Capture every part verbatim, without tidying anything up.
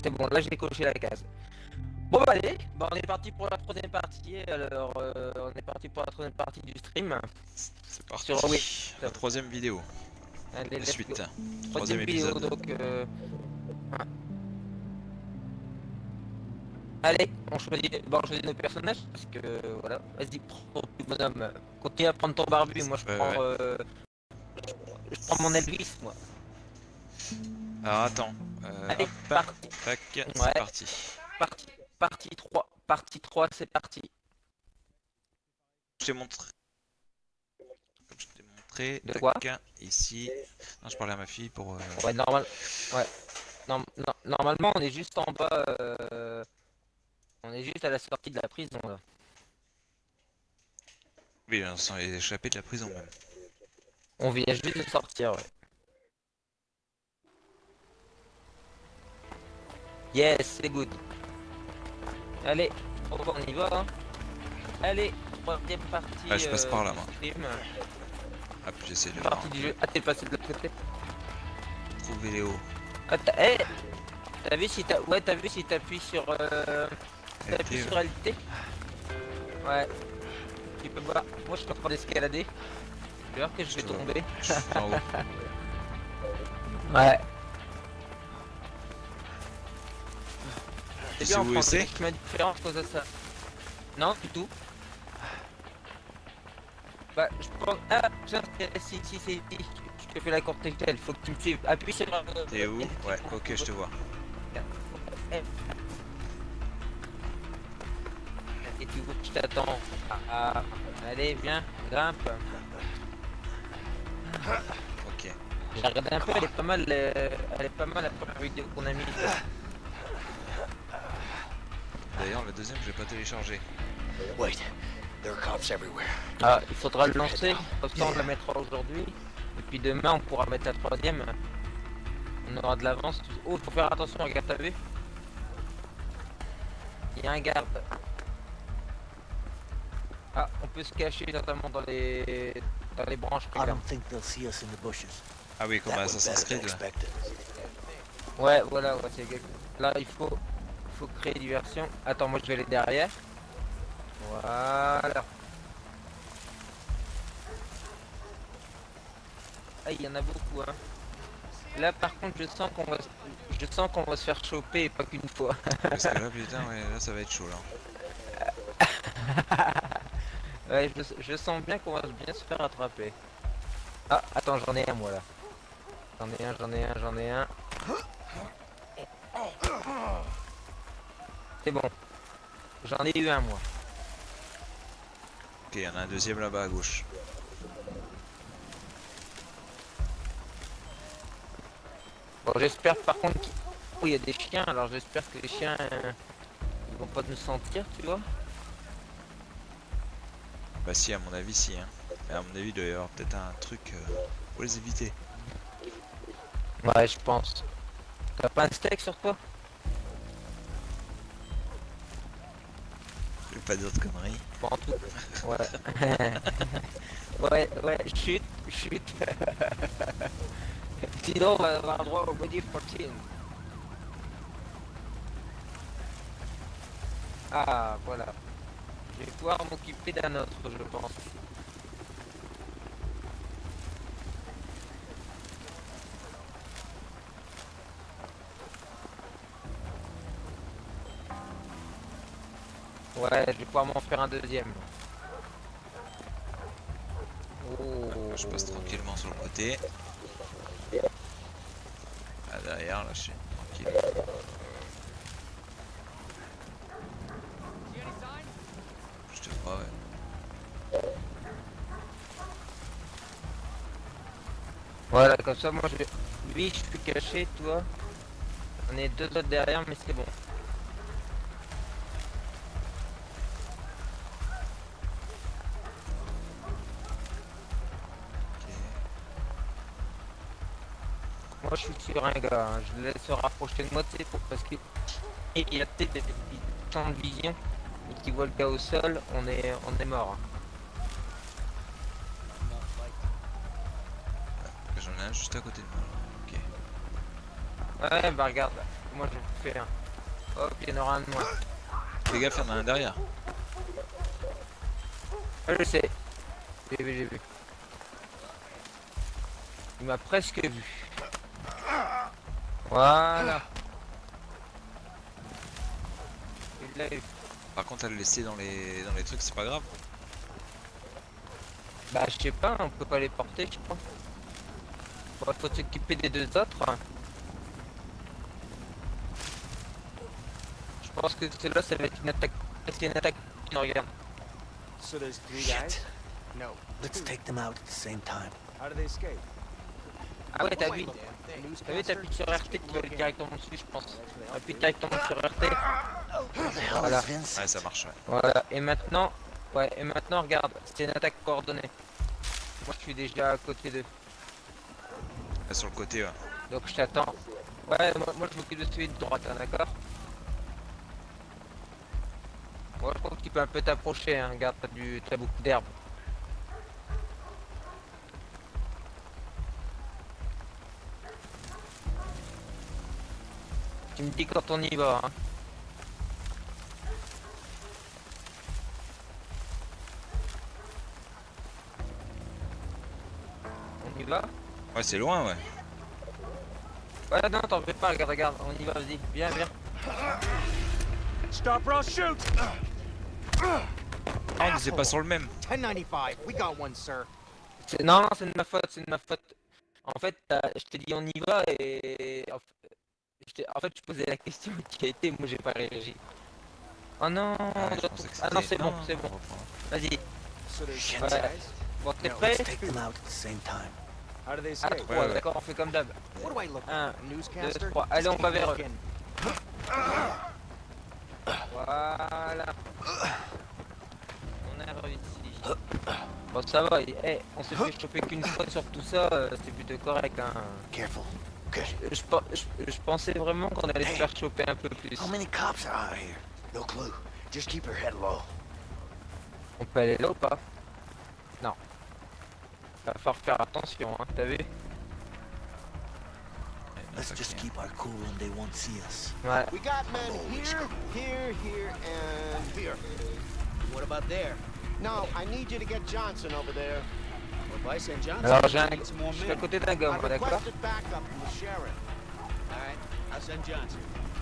C'est bon, là j'ai coché la case. Bon bah allez, bah, on est parti pour la troisième partie, alors euh, on est parti pour la troisième partie du stream. C'est parti, Sur oui. la troisième vidéo, Allez, la let's suite, go. troisième Troisième vidéo, épisode. donc euh... ouais. Allez, on choisit, bon, on choisit nos personnages, parce que voilà, vas-y, prends ton bonhomme, continue à prendre ton barbu, moi je Ouais, prends, ouais. euh... je prends mon Elvis, moi. Alors attends, euh, Allez, hop, parti. tac, Ouais. c'est parti. Partie, partie trois, partie trois, c'est parti. Je t'ai montré, comme je t'ai montré, De tac, quoi ici. Non, je parlais à ma fille pour... Euh... Ouais, normal, ouais. Non, non, normalement, on est juste en bas, euh... on est juste à la sortie de la prison, là. Oui, on s'en est échappé de la prison même. On vient juste de sortir, ouais. Yes, c'est good. Allez, on y va, hein. Allez, troisième partie. Ah, je passe euh, par là, du moi. stream. Ah, puis j'essaie de Partie voir. du jeu. Ah, t'es passé de l'autre côté. Trouver Léo. Ah, t'as hey t'as vu si t'as... Ouais, t'as vu si t'appuies sur... Euh... T'appuies L T, sur L T. Ouais. Tu peux voir. Moi, je suis en train d'escalader. J'ai peur que je vais te vois. tomber. Je suis en haut. Ouais. Tu C'est sais bien en où français, c'est? je mets une différence cause de ça. Non, du tout. Bah, je pense... Ah, tiens, si, si, si, si, je te fais la courte échelle, faut que tu me suives. Appuie sur... Euh, T'es où? Ouais, ok, je te vois. Et tu vois que je t'attends. Ah, ah. Allez, viens, grimpe. Ok. J'ai regardé un peu, elle est pas mal, euh, elle est pas mal la première vidéo qu'on a mise. D'ailleurs, la deuxième, je l'ai pas téléchargé. Wait, there are cops everywhere. Ah, il faudra le lancer, comme ça on la mettra aujourd'hui. Et puis demain on pourra mettre la troisième. On aura de l'avance. Oh, faut faire attention, regarde, t'as vu? Il y a un garde. Ah, on peut se cacher notamment dans les dans les branches. I don't think they'll see us in the bushes. Ah oui, comme That was Assassin's better than Creed là. expected. Ouais, voilà, ouais, c'est quelque... Là, il faut, il faut créer diversion. Attends, moi je vais aller derrière. Voilà. Ah, il y en a beaucoup, hein. Là, par contre, je sens qu'on va, je sens qu'on va se faire choper, et pas qu'une fois. Parce que là, putain, ouais, là, ça va être chaud là. Ouais, je, je sens bien qu'on va bien se faire attraper. Ah, attends, j'en ai un, moi, là. J'en ai un, j'en ai un, j'en ai un. C'est bon. J'en ai eu un, moi. Ok, il y en a un deuxième là-bas à gauche. Bon, j'espère par contre qu'il oh, il y a des chiens, alors j'espère que les chiens euh, ils vont pas nous sentir, tu vois. Bah si, à mon avis, si. Hein. Mais à mon avis, il doit y avoir peut-être un truc euh, pour les éviter. Ouais, je pense. T'as pas un steak sur toi? Je vais pas dire de conneries. Bon, en tout. Ouais. ouais, ouais, chute, chute. Sinon, on va avoir droit au body fourteen. Ah, voilà. Je vais pouvoir m'occuper d'un autre, je pense. Ouais, je vais pouvoir m'en faire un deuxième. Oh. Je passe tranquillement sur le côté. Ah, derrière, là, je suis tranquille. Je te vois, ouais. Voilà, comme ça, moi, je vais... Lui, je suis caché, toi. On est deux autres derrière, mais c'est bon. Moi je suis sur un gars, hein. Je le laisse se rapprocher de moi, tu sais, pour... parce qu'il y a peut-être des temps de vision et qu'il voit le gars au sol, on est, on est mort. J'en ai un juste à côté de moi. Ok. Ouais, bah regarde, Moi je vous fais un. Hop, il y en aura un de moins. Fais gaffe, il y en a un derrière. Ah, je sais. J'ai vu, j'ai vu. Il m'a presque vu. Voilà. Il l'a eu. Par contre, à le laisser dans les, dans les trucs, c'est pas grave. Bah je sais pas, on peut pas les porter je crois. Bon, faut s'occuper des deux autres. Je pense que celle-là ça va être une attaque. C'est une attaque qui nous regarde. So there's three guys? Shit. No. Let's take them out at the same time. How do they escape? Ah ouais t'as vu. T'as vu t'appuies sur R T qui va aller directement dessus je pense. Appuie directement sur R T. Where the hell Voilà. is Vince? Ouais, ça marche, ouais. Voilà. Et maintenant. Ouais et maintenant regarde, c'est une attaque coordonnée. Moi je suis déjà à côté d'eux. Là, sur le côté, ouais. Donc je t'attends. Ouais moi, moi je m'occupe de celui de droite hein, d'accord. Moi je crois que tu peux un peu t'approcher hein, regarde t'as du t'as beaucoup d'herbe. Tu me dis quand on y va hein. On y va? Ouais, c'est loin, ouais. Ouais non t'en fais pas, regarde, regarde, on y va, vas-y, viens, viens. Stop or I'll shoot! Ah, on n'était pas sur le même. ten ninety-five, we got one, sir. C'est- Non, non, c'est de ma faute, c'est de ma faute. En fait, t'as- je t'ai dit on y va et... En fait, je t'ai- en fait, je posais la question qui a été, moi j'ai pas réagi. Oh non, Ah, on je doit- pensais que ah non, c'était- c'est bon, non, c'est on bon. reprend. Vas-y, So there's Shit. ten Ouais. guys? bon t'es No, prêt? let's take them out at the same time. How do they À escape? trois, Ouais, ouais. d'accord, on fait comme d'hab. What do I look Un, like? A newscaster? deux, trois. Just Allez, on keep va vers eux. looking. Voilà. On a réussi. Bon ça va, eh, on s'est fait choper qu'une fois sur tout ça, euh, c'est plutôt correct hein. Careful. Good. Je, je, pe- je- je pensais vraiment qu'on allait se faire choper un peu plus. How many cops are out here? No clue. Just keep your head low. On peut aller là ou pas? Non. Va falloir faire attention, hein, t'as vu? Ouais, Let's ok. just keep our cool and they won't see us. Ouais. We got men Holy here, screw. here, here, and here. What about there? No, I need you to get Johnson over there. Well, if I send Johnson, Alors j'ai un... I need some more Je suis à men. côté d'un I gars, moi, d'accord? requested backup from the sheriff. All right, I'll send Johnson.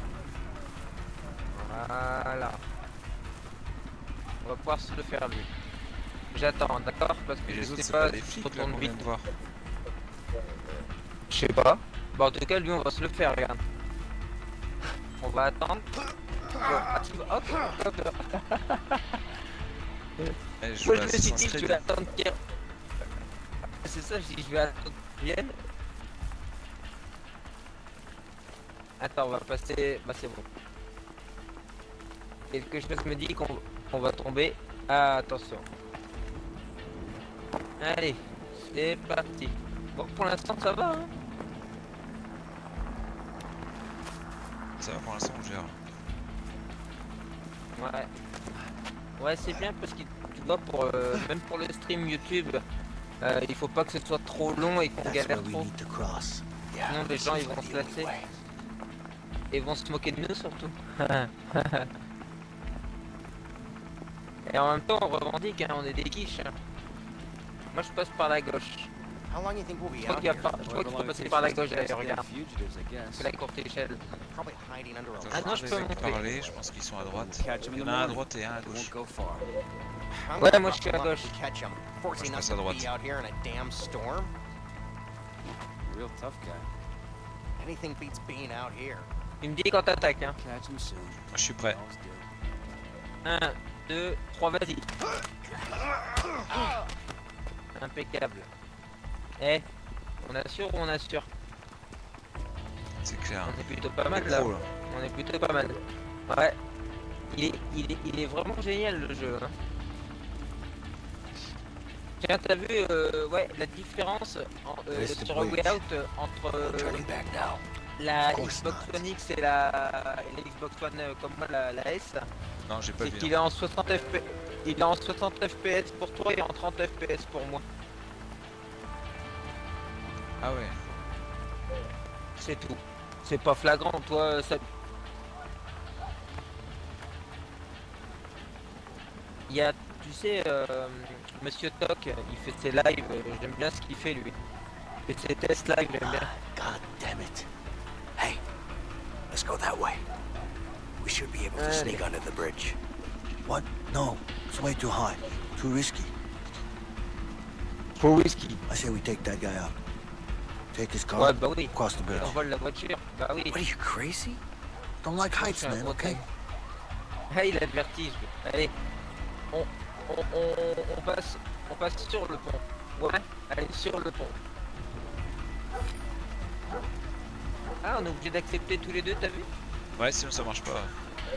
Voilà. On va pouvoir se le faire lui. J'attends, d'accord? Parce que Et je les autres, sais c'est pas pas des si je flics là retourne qu'on vient vite. de voir. Je sais pas. Bon en tout cas lui on va se le faire, regarde. On va attendre. Ah, tu vas- hop, hop, hop. Eh, je Moi joue je à me suis dit Assassin's je vais Creed. attendre qu'il... C'est ça, je dis je vais attendre qu'il vienne. Attends, on va passer... Bah c'est bon. Quelque chose me dit qu'on qu'on va tomber. Ah, attention. Allez, c'est parti. Bon, pour l'instant ça va, hein. Ça va pour l'instant, on gère. Ouais. Ouais, c'est bien parce que tu vois, pour, euh, même pour le stream YouTube, euh, il faut pas que ce soit trop long et qu'on That's galère where we trop. need to cross. Yeah. Sinon les gens ils seems vont like se the only lasser. way. Et vont se moquer de nous surtout. Et en même temps on revendique, hein, on est des quiches. hein. Moi je passe par la gauche. How long you think we'll Je be crois out qu'il y a here? pas. Je crois qu'il faut passer par la gauche d'ailleurs, regarde. Fugitives, I guess. C'est la courte échelle. Probably hiding under a Attends, Ah non, je je peux vais monter. parler, je pense qu'ils sont à droite. Catch 'em Il y in en the a un à morning. droite et un à It won't gauche. go far. I'm Ouais, gonna moi, je suis à buckle up gauche. and catch 'em. je Forcing passe us à to droite. be out here in a damn storm. Real tough guy. Anything beats being out here. Tu me dis quand t'attaques, hein. Catch him soon. Moi, je suis prêt. All's good. un, deux, trois, vas-y. Impeccable. Eh, on assure ou on assure? C'est clair. On est plutôt pas mal là. Pro, là. On est plutôt pas mal. Ouais. Il est, il est, il est vraiment génial le jeu. Hein. Tiens, t'as vu euh, ouais, la différence en, euh, Reste sur bridge. Way Out euh, entre euh, Turning back now. la Of course Xbox not. One X et la, et la Xbox One euh, comme moi la, la S? Non, j'ai pas C'est vu. qu'il non. est en soixante F P S. Il est en soixante F P S pour toi et en trente F P S pour moi. Ah ouais. C'est tout. C'est pas flagrant, toi, ça... Il y a, tu sais, euh, Monsieur Toc, il fait ses lives, euh, j'aime bien ce qu'il fait, lui. Il fait ses tests live, j'aime bien. God damn it. Hey, let's go that way. We should be able to Allez. sneak under the bridge. What? No, it's way too high. Too risky. Pour whisky. I say we take that guy out. Take his car, Ouais, bah oui. cross the bridge. On vole la voiture, bah oui. What are you crazy? Don't like heights, C'est un man, gros okay? thing. Ah, il a le vertige. Allez, on, on, on, on passe, on passe sur le pont. Ouais, allez, sur le pont. Ah, on est obligé d'accepter tous les deux, t'as vu? Ouais, sinon ça marche pas.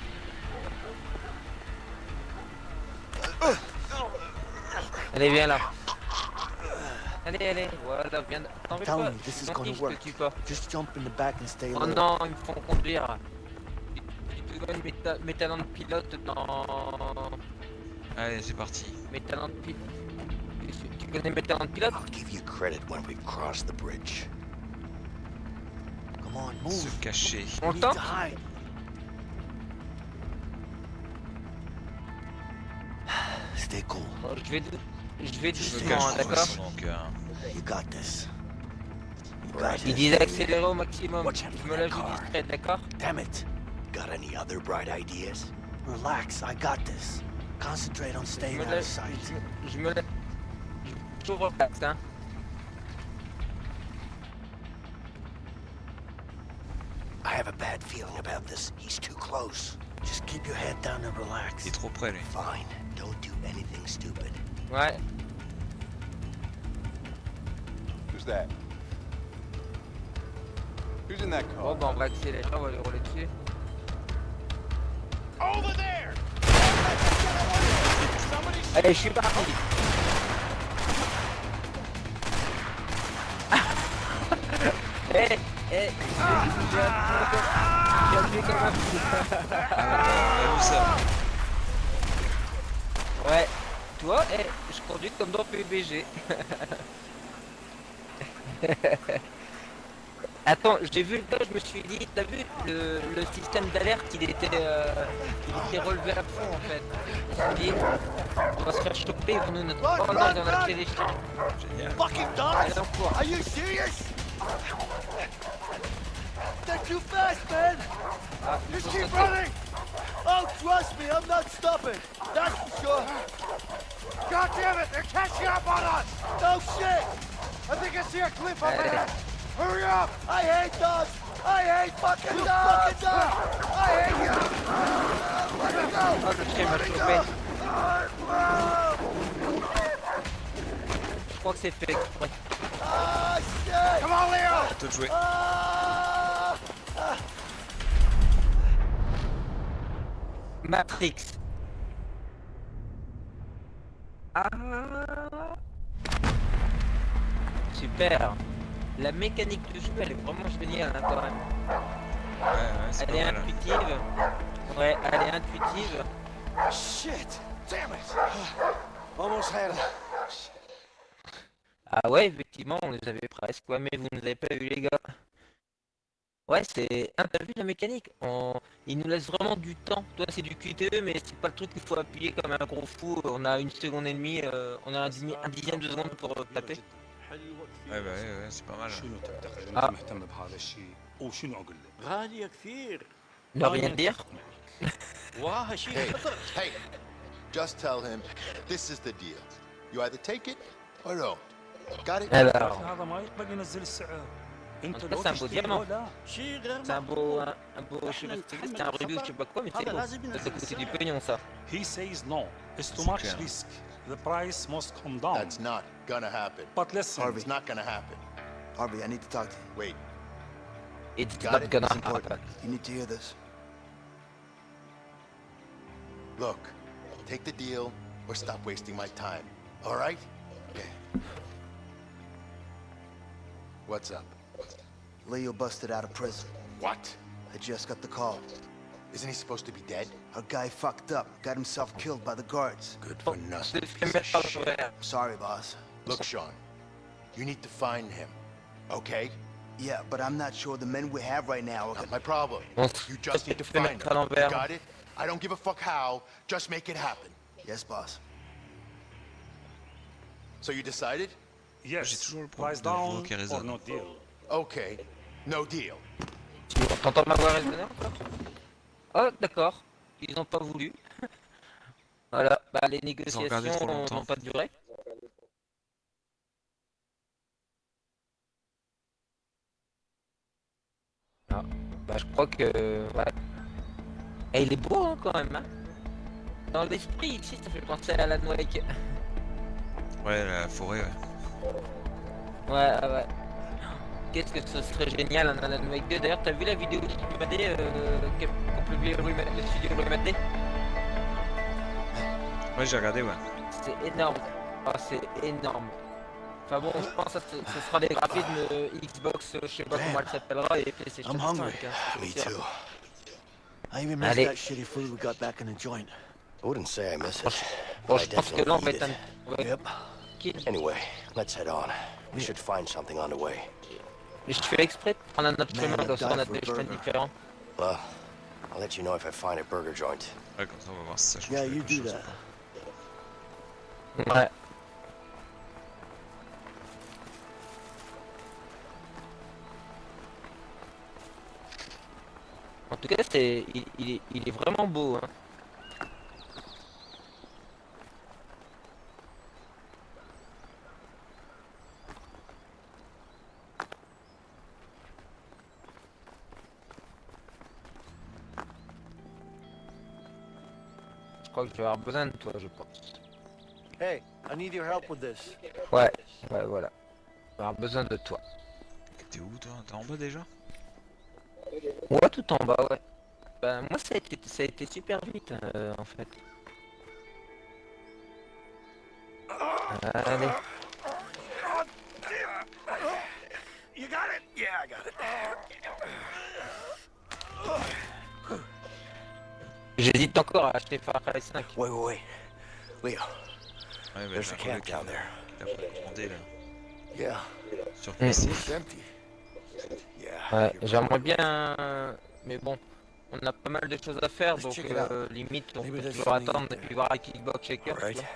Allez, viens là. Allez, allez, voilà, viens. T'en veux Tell pas? me, this is M'en gonna fiche, je work. te tue pas. Just jump in the back and stay Oh low. non, ils me font conduire. Tu te donnes mes, ta- mes talents de pilote dans... Allez, c'est parti. Mes talents de pilote... Tu connais mes talents de pilote? I'll give you credit when we've crossed the bridge. Come on, Se move. cacher. On We le need tente? to hide. Stay cool. Bon, je vais, je vais Je me doucement, cache hein, de toute d'accord? façon, donc... euh, You got this. You got Right. Il this. disait accélérer au maximum. Watch out Je for me that lâche du car. discret, d'accord? Damn it. Got any other bright ideas? Relax, I got this. Concentrate on Je staying me out of lâche... sight. Je, je me lâche... Je toujours relax, hein? I have a bad feeling about this. He's too close. Just keep your head down and relax. Il est trop près, lui. Fine. Don't do anything stupid. Ouais. Who's that? Who's in that Bon, car? bah on va accélérer, on va les rouler dessus. Over there! Allez, je suis parti. Eh, eh, j'ai appuyé comme un fou. Ah, on a vu ça. Ouais, toi, eh, je conduis comme dans P U B G. Attends, j'ai vu le gars, je me suis dit, t'as vu le, le système d'alerte, il était, euh, il était relevé à fond en fait. Je me suis dit, on va se faire choper, ils vont nous notre... Oh non, ils ont lâché les chiens. Génial. Fucking Allez, dogs! on court. Are you serious? They're too fast, man! Ah, il Just faut keep sauter. running! Oh, trust me, I'm not stopping. That's for sure. God damn it, they're catching up on us! No shit! I think I see a cliff up Allez. ahead. Hurry up! I hate dogs! I hate fucking you dogs! Fucking dogs! I hate you! Let me go! Oh, le chien m'a chopé. Je crois que c'est fait exprès. Ah, shit! Come on, Leo! À toi de jouer. Ah! Matrix. Ah. Super. La mécanique du jeu, elle est vraiment géniale hein, quand même. Ouais, ouais, c'est Elle est pas mal. intuitive. Ouais, elle est intuitive. Shit! Damn it! Almost had it. Ah ouais, effectivement, on les avait presque. Ouais, mais vous ne l'avez pas eu les gars. Ouais, c'est... Ah, t'as vu la mécanique? On... Il nous laisse vraiment du temps. Toi, c'est du Q T E, mais c'est pas le truc qu'il faut appuyer comme un gros fou. On a une seconde et demie, euh, on a un, demi... un dixième de seconde pour euh, taper. Ouais, bah ouais, ouais, c'est pas mal. شنو تعتقد آه. انت مهتم بهذا الشيء وشنو اقول لك؟ غالية كثير. Ne rien dire. وراها شيء Hey, خطر. hey, just tell him this is the deal. You either take it or don't. Got it? Alors, هذا ما يقبل ينزل السعر. انت En tout لو cas, c'est un beau تشتري diamant. لو لا. شيء غير c'est un معقول. beau, un, un beau cheveu stylé, c'est un rubis ou je sais pas quoi, mais c'est beau. Ça coûte du pognon ça. He says no. It's too C'est much clair. risk. The price must come down. That's not gonna happen. But listen, It's not gonna happen. Harvey, I need to talk to you. Wait, It's Got not it, gonna It's important. happen. You need to hear this. look, take the deal or stop wasting my time. All right? Okay. What's up? Leo busted out of prison. What? I just got the call. Isn't he supposed to be dead? Our guy fucked up, got himself killed by the guards. Good for nothing. C'est ce que met par le verre. Sorry, boss. Look, Sean, you need to find him, okay? Yeah, but I'm not sure the men we have right now are Not gonna... my problem. On You just need to se fait find mettre à them. You l'envers. got it? I don't give a fuck how. Just make it happen. Yes, boss. So you decided? J'ai Yes. toujours le problème Price de voix down qui or résonne. no deal. Okay. No deal. Tu t'entends ma voix résonner encore? Oh, d'accord. Ils n'ont pas voulu. Voilà, bah les Ils ont regardé trop négociations longtemps. n'ont pas duré. Ah, bah je crois que... Ouais. Et il est beau hein, quand même. Hein. Dans l'esprit ici, ça fait penser à Alan Wake. Ouais, la forêt, ouais. Ouais, ah ouais. Qu'est-ce que ce serait génial un Alan Wake deux. D'ailleurs, t'as vu la vidéo du Rumadé euh, qu'a publié le studio Rumadé? Ouais, j'ai regardé, ouais. C'est énorme. Ah, c'est énorme. Enfin bon, je pense que ce ce sera des graphismes euh, Xbox, euh, je sais pas comment elle s'appellera, et PlayStation I'm hungry. cinq. Hein, Me c'est sûr. too. I even missed Allez. that shitty food we got back in the joint. I wouldn't say I miss it. Bon, I je pense que là, on va definitely être need un... it. ouais, Yep. kill. Anyway, let's head on. We should find something on the way. Mais je fais exprès de prendre un autre Man, chemin, I'd comme ça on die a for a des chemins burger. différents. Well, I'll let you know if I find a burger joint. Ouais, comme ça, on va voir si ça change Yeah, you quelque do chose. that. Ouais. En tout cas, c'est, il, il est, il est vraiment beau. Hein. Je crois que je vais avoir besoin de toi, je pense. Hey, I need your help with this. Ouais, ouais, voilà. Je vais avoir besoin de toi. T'es où, toi? T'es en bas déjà? Ouais, tout en bas, ouais. Ben, moi, ça a été, ça a été super vite, euh, en fait. Allez. You got it? Yeah, I got it. J'hésite encore à acheter Far Cry cinq. Wait, wait, wait. Leo, Ouais, bah, there's j'ai a un camp collègue qui down there. a pas demandé, là. Yeah, Sur P C. it's empty. Yeah. Ouais, you're j'aimerais probably bien... Mais bon, on a pas mal de choses à faire, Let's donc check it euh, limite, on Maybe peut there's toujours something attendre out et there. puis voir avec Xbox Shaker. right. tu vois.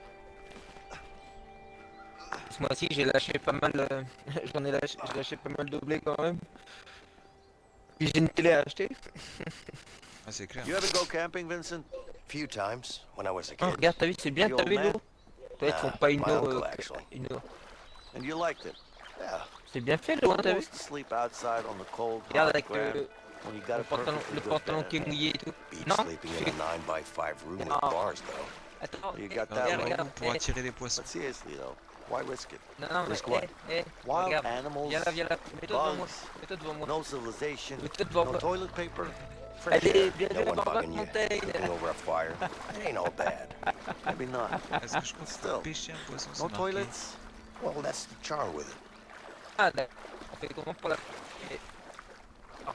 Ce mois-ci, j'ai lâché pas mal... euh, J'en ai lâché, j'ai lâché pas mal de blé quand même. Puis j'ai une télé à acheter. Ah, c'est clair. You ever go camping, Vincent? Few times when I was a Oh, kid. regarde, t'as vu, c'est bien The ta old vélo. man? Toi, ils font Nah, pas une my eau... uncle, euh, actually. une eau. And you liked it? Yeah. C'est bien fait, l'eau, hein, t'as vu? Supposed to sleep outside on the cold, Regarde hot avec ground le, when you got le a pantalon, perfectly le good pantalon bed. qui est mouillé et tout. Beats Non, sleeping in a nine by five room with No. bars, though. attends, You eh, got that regarde, right. regarde, Pour eh, attirer les poissons. But seriously though, why risk it? non, non, mais, Risk what? eh, eh, Wild regarde, animals, viens là, viens là, mets-toi devant moi, bugs, mets-toi devant moi, no civilization, mets-toi devant no moi. toilet paper, fresh Allez, air. viens, No viens one là, Barbara bugging you. Fontaine. Cooking over a fire. It ain't all bad. Maybe not. Est-ce que je peux Still, pêcher un poisson? c'est no marqué. toilets. Well, that's the charm with it. Ah, d'accord. On fait comment pour la... eh. Ah.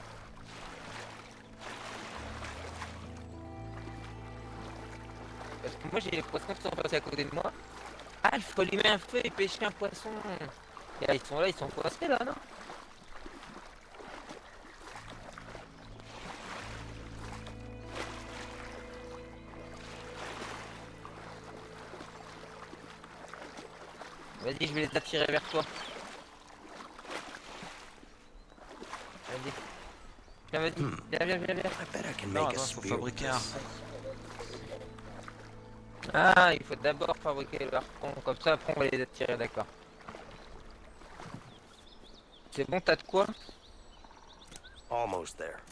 Parce que moi j'ai les poissons qui sont passés à côté de moi. Ah, il faut allumer un feu et pêcher un poisson. Et là, ils sont là, ils sont coincés là, non? Vas-y, je vais les attirer vers toi. Vas-y. Viens, vas-y. Viens, viens, viens, viens. I bet I can Non, make a attends, faut spear with fabriquer un this. harpon. Ah, il faut d'abord fabriquer le harpon. Comme ça, après, on va les attirer, d'accord. C'est bon, t'as de quoi? Almost there.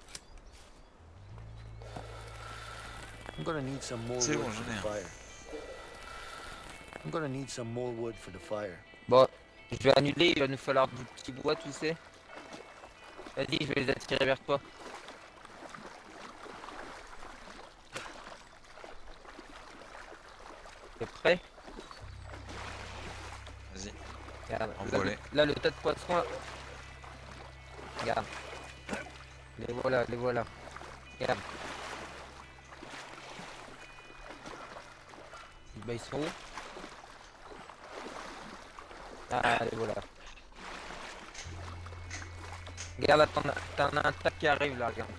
I'm gonna need some more C'est wood bon, for j'en ai the un. fire. I'm gonna need some more wood for the fire. Bon, je vais annuler, il va nous falloir du petit bois, tu sais. Vas-y, je vais les attirer vers toi. T'es prêt? Vas-y. Regarde, là, Envolé. le- là, le tas de poissons. Là. Regarde. Les voilà, les voilà. Regarde. Bah, ils sont où? Ah, les voilà. Regarde, là, t'en as, t'en as un tas qui arrive là, regarde.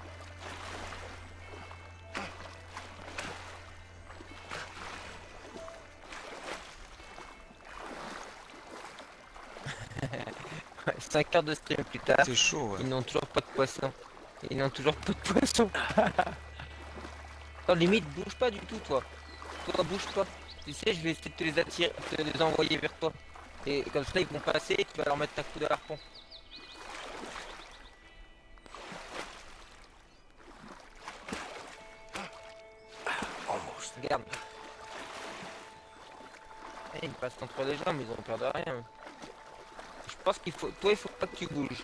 cinq heures de stream plus tard, C'est chaud, ouais. ils n'ont toujours pas de poisson. Ils n'ont toujours pas de poisson. Attends, limite, bouge pas du tout, toi. Toi, bouge pas. Tu sais, je vais essayer de te les attirer, te les envoyer vers toi. Et comme ça, ils vont passer et tu vas leur mettre un coup de harpon. Regarde. Eh, ils passent entre les jambes, ils ont peur de rien. Je pense qu'il faut... Toi, il faut pas que tu bouges.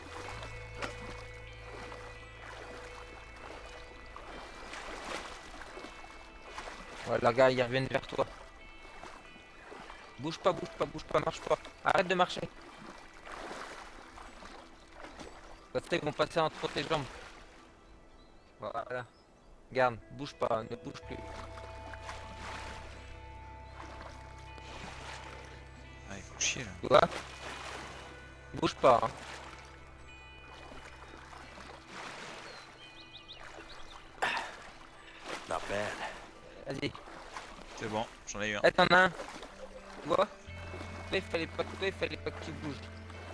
Voilà, regarde, ils reviennent vers toi. Bouge pas, bouge pas, bouge pas, marche pas. Arrête de marcher. Parce qu'ils vont passer entre tes jambes. Voilà. Regarde, bouge pas, ne bouge plus. Ah, il faut chier là. Tu vois? Bouge pas. Hein. Not bad. Vas-y. C'est bon, j'en ai eu un. Eh, t'en as un. Tu vois? Toi, il fallait pas, toi, il fallait pas que tu bouges.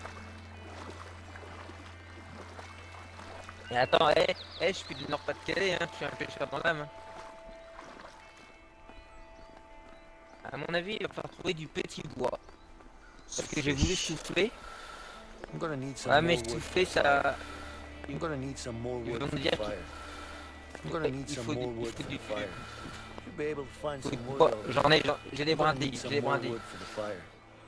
Et attends, eh, eh, je suis du Nord-Pas-de-Calais, hein, je suis un pêcheur dans l'âme. Hein. À mon avis, il va falloir trouver du petit bois. Parce que j'ai voulu souffler. I'm gonna need some Ah, more mais wood souffler, for the fire. ça... I'm gonna need some more Ils wood vont for me the dire fire. I'm gonna need il some faut du- more il wood faut for du- the fire. You'll be able to find faut some du wood. bois. already. J'en ai, j'en- j'ai des I'm gonna brindilles, need j'ai some des more brindilles. wood for the fire.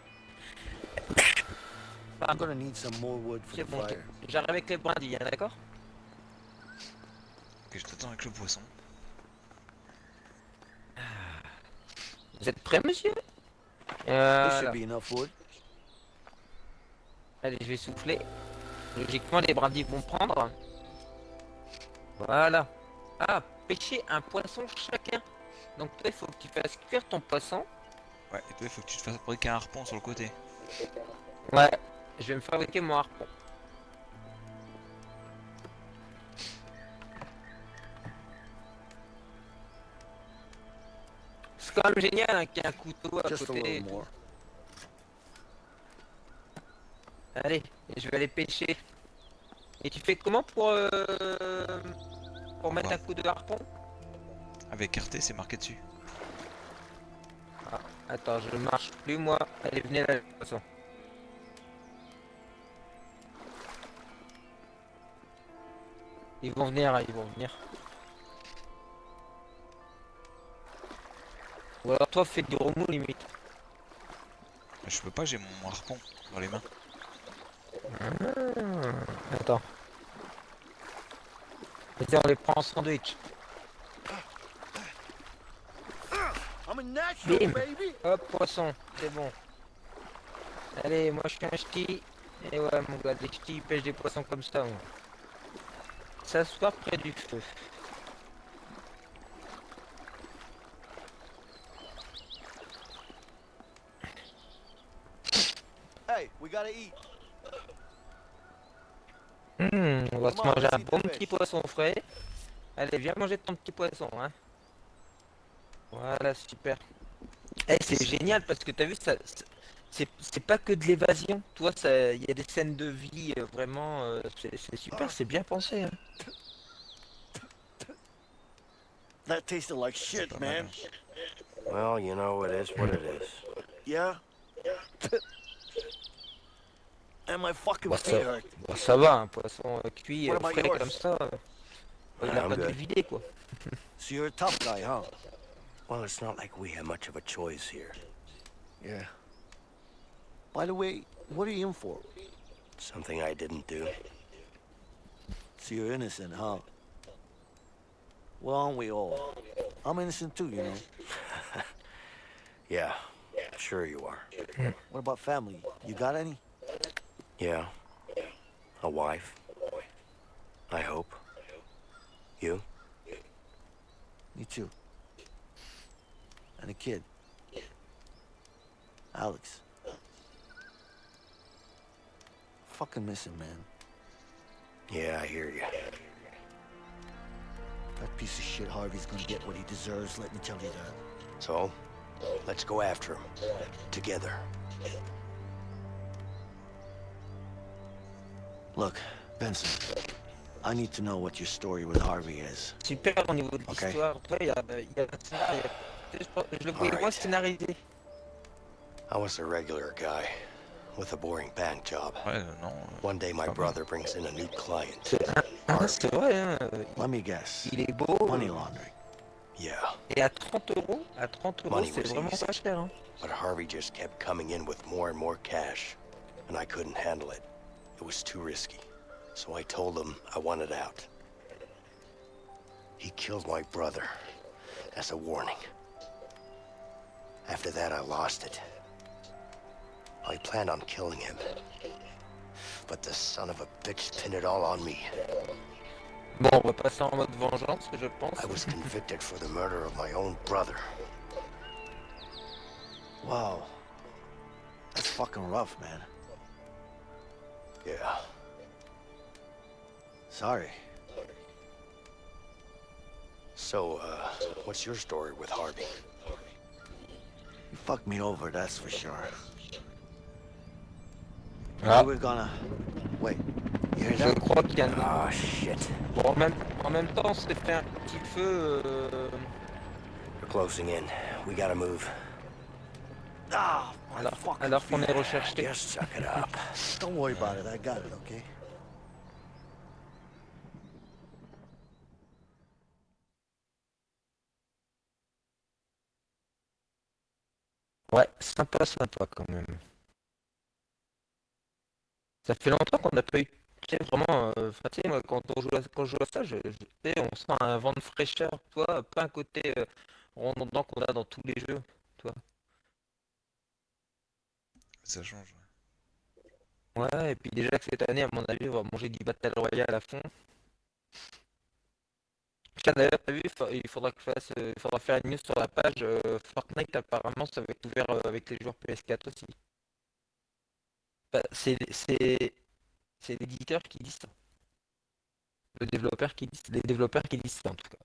I'm Pardon, gonna need some more wood for c'est the bon, fire. j'arrive avec les brindilles, hein, d'accord? Ok, je t'attends avec le poisson. Vous êtes prêts, monsieur? There Euh, should voilà. be enough wood. Allez, je vais souffler. Logiquement, les brindilles vont prendre. Voilà. Ah, pêcher un poisson chacun. Donc toi, il faut que tu fasses cuire ton poisson. Ouais, et toi, il faut que tu te fasses fabriquer un harpon sur le côté. Ouais, je vais me fabriquer mon harpon. C'est quand même génial hein, qu'il y ait un couteau à Just a côté. little more. Allez, je vais aller pêcher. Et tu fais comment pour, euh, pour mettre Ouais. un coup de harpon? Avec R T, c'est marqué dessus. Ah, attends, je marche plus moi. Allez, venez là, de toute façon. Ils vont venir, hein, ils vont venir. Ou alors toi, fais du remous limite. Mais je peux pas, j'ai mon harpon dans les mains. Ah, attends. Vas-y, on les prend en sandwich. I'm a natural, Bim. baby. Hop, poisson, c'est bon. Allez, moi je suis un ch'ti. Et ouais, mon gars, des ch'tis ils pêchent des poissons comme ça. Moi. S'asseoir près du feu. Hey, we gotta eat. Hmm, on va se Comment manger on un décide bon de petit pêche? poisson frais. Allez, viens manger ton petit poisson, hein. Voilà, super. Eh, c'est génial parce que t'as vu, ça, ça- c'est c'est pas que de l'évasion. Toi, ça, il y a des scènes de vie euh, vraiment. euh, c'est c'est super, c'est bien pensé. Hein. That tasted like C'est shit, pas mal, man. hein. Well, you know, it is what it is. Yeah? And my fucking Bah, feet ça, hurt. bah, ça va, un poisson euh, cuit, What euh, about frais yours? comme ça. euh, il a I'm pas dû good. le vider quoi. So you're a tough guy, huh? Well, it's not like we have much of a choice here. Yeah. By the way, what are you in for? Something I didn't do. So you're innocent, huh? Well, aren't we all? I'm innocent too, you know. Yeah, sure you are. What about family? You got any? Yeah. A wife. I hope. You? Me too. And a kid. Alex. Fucking miss him, man. Yeah, I hear you. That piece of shit Harvey's gonna get what he deserves, let me tell you that. So, let's go after him. Together. Look, Benson, I need to know what your story with Harvey is. Super au niveau de Ok. l'histoire. Après, il y a, il y a, il y a- je, je le voyais Alright. moins scénarisé. I was a regular guy with a boring bank job. Ouais, non. One day my Pas mal. brother brings in a new client. C'est ah, c'est vrai, hein. Let me guess. Il est beau. Money laundering. Yeah, Et à trente euros, à trente euros, Money c'est was vraiment easy. pas cher. Hein. but Harvey just kept coming in with more and more cash, and I couldn't handle it. It was too risky. So I told him I wanted out. He killed my brother as a warning. After that, I lost it. I planned on killing him, but the son of a bitch pinned it all on me. Bon, on va passer en mode vengeance, je pense. I was convicted for the murder of my own brother. Wow. That's fucking rough, man. Yeah. Sorry. So, uh, what's your story with Harvey? You fucked me over, that's for sure. Ah. We were gonna... Wait. You hear Je that? crois qu'il y a un... Ah, shit. Bon, en même, en même temps, on s'est fait un petit feu... Euh... We're closing in. We gotta move. Ah, Alors, motherfucking alors qu'on est feet. recherché. Just suck it up. Don't worry about it, I got it, okay? Ouais, sympa, sympa quand même. Ça fait longtemps qu'on n'a pas eu... Tu sais, vraiment, euh, enfin, tu sais, moi, quand on joue à, quand je joue à ça, je, je- tu sais, on sent un vent de fraîcheur, toi, pas un côté euh, redondant qu'on a dans tous les jeux, toi. Ça change. Ouais, et puis déjà que cette année, à mon avis, on va manger du Battle Royale à fond. Tiens, d'ailleurs, t'as vu, fa- il faudra que je fasse, euh, il faudra faire une news sur la page euh, Fortnite, apparemment, ça va être ouvert euh, avec les joueurs P S quatre aussi. Bah, c'est c'est c'est l'éditeur qui dit ça. Le développeur qui dit, les développeurs qui disent ça en tout cas.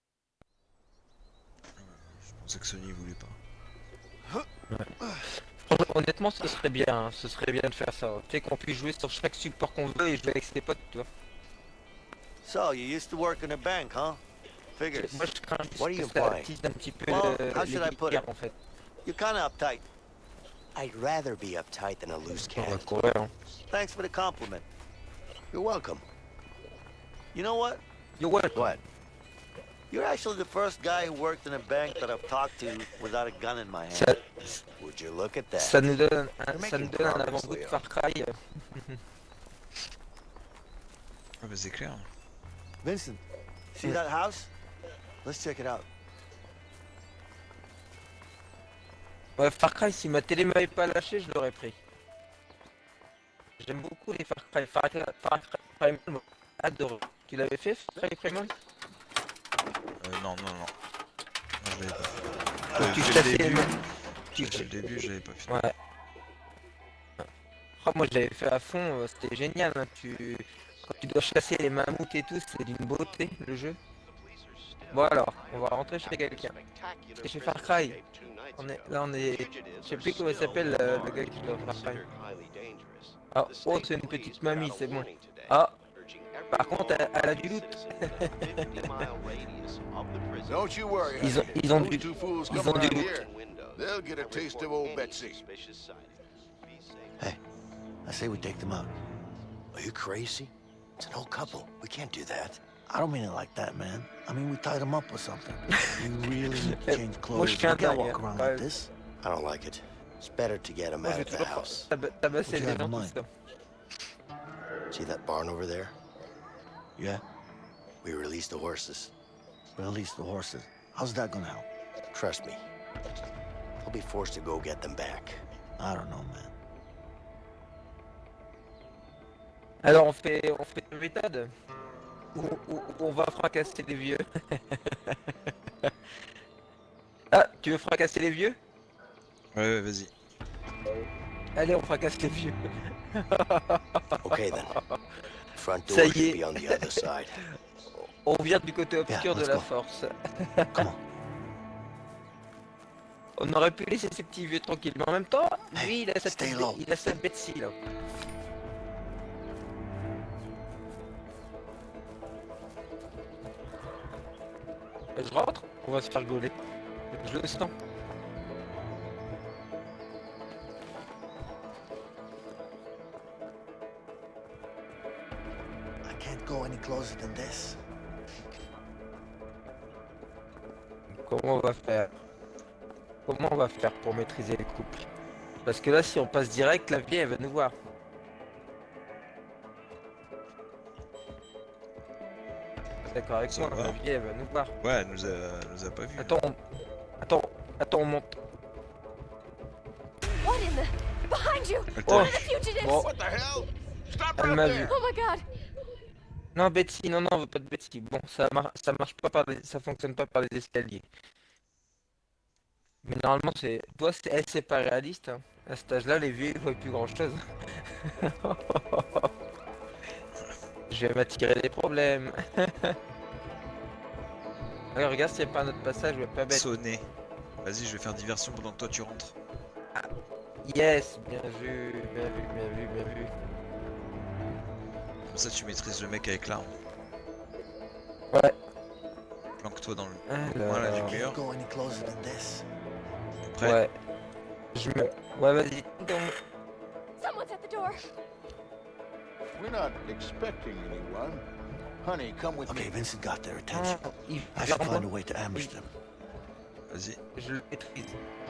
Je pensais que Sony voulait pas. Franchement, honnêtement, ce serait bien, hein, ce serait bien de faire ça. Tu sais qu'on puisse jouer sur chaque support qu'on veut et jouer avec ses potes, tu vois. So, you used to work in a bank, huh? Figures. Moi, je crains juste What are que you ça implying? attise un petit peu Well, euh, how should I les put it? guerres, en fait. You're kinda uptight. I'd rather be uptight than a loose On va cannon. courir, hein. Thanks for the compliment. You're welcome. You know what? You're welcome. What? You're actually the first guy who worked in a bank that I've talked to without a gun in my hand. Ça, Would you look at that? ça nous donne, un, You're ça nous making donne un progress, avant-goût de Leo. Far Cry. euh. Ah bah c'est clair. Vincent, see that house? Let's check it out. Ouais, Far Cry, si ma télé m'avait pas lâché, je l'aurais pris. J'aime beaucoup les Far Cry. Far Cry, Far Cry Primal, adore. Tu l'avais fait, Far Cry Primal? Euh, non, non, non. Non, je l'avais pas fait. Où Euh, tu j'ai le chassais les début. mammouths. J'ai fait le début, je l'avais pas fait. Ouais. Oh, moi, je l'avais fait à fond, euh, c'était génial. Hein. Tu... Quand tu dois chasser les mammouths et tout, c'est d'une beauté, le jeu. Bon alors, on va rentrer chez quelqu'un. C'est chez Far Cry. On est... Là, on est... Je sais plus comment il s'appelle, euh, le gars qui doit Far Cry. Ah, oh, c'est une petite mamie, c'est bon. Ah, par contre, elle, elle a du loot. Don't you worry. Ils ont, ils ont du, Those two fools ils come ont du around loot. here, they'll get a taste of old Betsy. Hey, I say we take them out. Are you crazy? It's an old couple. We can't do that. I don't mean it like that, man. I mean, we tied them up or something. You really need to change Moi, clothes. je You suis un can't dingue. walk hein. around Ouais. like this. I don't like it. It's better to get them Moi, out j'ai of the toujours house. tab- tabassé What you les have gens, in tout mind? ça. See that barn over there? Yeah? We released the horses. Release the horses. How's that gonna help? Trust me. They'll be forced to go get them back. I don't know, man. Alors, on fait, on fait une méthode où, où- où on va fracasser les vieux. Ah, tu veux fracasser les vieux? Ouais, ouais, vas-y. Allez, on fracasse les vieux. Okay then. front Ça door y should est. be on the other side. On vient du côté obscur Yeah, de let's la go. force. Come on. On aurait pu laisser ces petits vieux tranquilles, mais en même temps, Hey, lui, il a sa, stay petite- low. il a sa Betsy là. Je rentre, on va se faire gauler. Je le sens. I can't go any closer than this. Comment on va faire? Comment on va faire pour maîtriser les couples? Parce que là, si on passe direct, la vieille, elle va nous voir. D'accord avec Ça moi, va. la vieille, elle va nous voir. Ouais, elle nous a, elle nous a pas vu. Attends, on... attends, attends, on monte. What in the... Behind you! Elle Oh. One of the fugitives! Bon, What the hell? Stop elle right m'a there! vu. Oh my god! Non, Betsy, non, non, on veut pas de Betsy. Bon, ça marche, ça marche pas par les... ça fonctionne pas par les escaliers. Mais normalement, c'est, toi, c'est, elle, c'est pas réaliste. Hein. À cet âge-là, les vieux, ils voient plus grand-chose. Je vais m'attirer des problèmes. Alors, regarde s'il n'y a pas un autre passage, je vais pas bête. Sonner. Vas-y, je vais faire diversion pendant que toi tu rentres. Yes, bien vu, bien vu, bien vu, bien vu. Comme ça, tu maîtrises le mec avec l'arme. Ouais. Planque-toi dans le Alors, coin là du Can't mur. go any closer than this. T'es prêt? ouais. Je me... Ouais, vas-y. Donc, Someone's at the door! We're not expecting anyone. Honey, come with Okay, me. Vincent got their attention. ah, il I should find a way to ambush them. Vas-y. Je le maîtrise.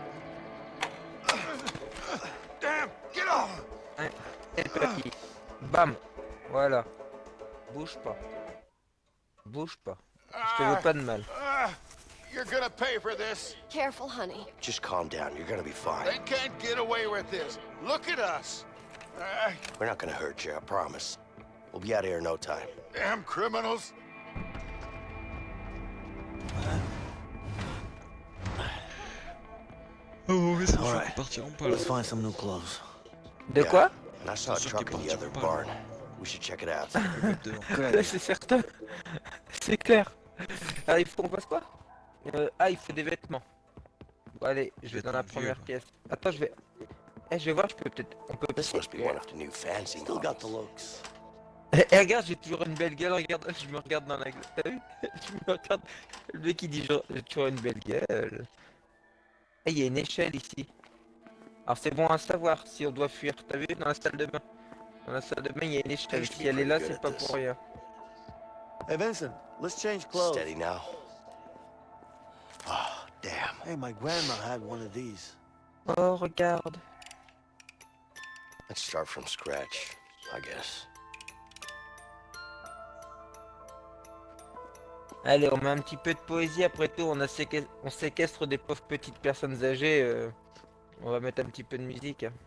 Damn! Get off! Et le papier. Bam. Voilà. Bouge pas. Bouge pas. Je te veux pas de mal. Ah, you're gonna pay for this. Careful, honey. Just calm down. You're gonna be fine. They can't get away with this. Look at us. Ah, We're not gonna hurt you, I promise. We'll be out of here in no time. damn criminals. Oh, mais c'est sûr Alright. qu'ils partiront pas là. Let's find some new clothes. De Yeah. quoi? And I saw a Sûr truck qu'ils in the other partiront pas. barn. We should check it out. Devant. Good Là, idea. c'est certain. C'est clair. Alors, il faut qu'on passe quoi? euh, Ah, il faut des vêtements. Bon, allez, je vais dans la Vêtements première vieux, pièce. Attends, je vais... Eh, je vais voir, je peux peut-être... On peut This passer. must be one of the new fancy Still got the models. looks. Eh, eh, regarde, j'ai toujours une belle gueule, regarde, je me regarde dans la gueule. T'as vu? Je me regarde... Le mec, il dit genre, j'ai toujours une belle gueule. Eh, il y a une échelle ici. Alors, c'est bon à savoir si on doit fuir. T'as vu, dans la salle de bain? Dans la salle de bain, il y a une échelle. Si elle est là, c'est pas pour rien. Hey, Vincent, let's change clothes. Steady now. Oh, damn. Hey, my grandma had one of these. Oh, regarde. Let's start from scratch, I guess. Allez, on met un petit peu de poésie, après tout, on, a séquestre, on séquestre des pauvres petites personnes âgées. euh, On va mettre un petit peu de musique. hein.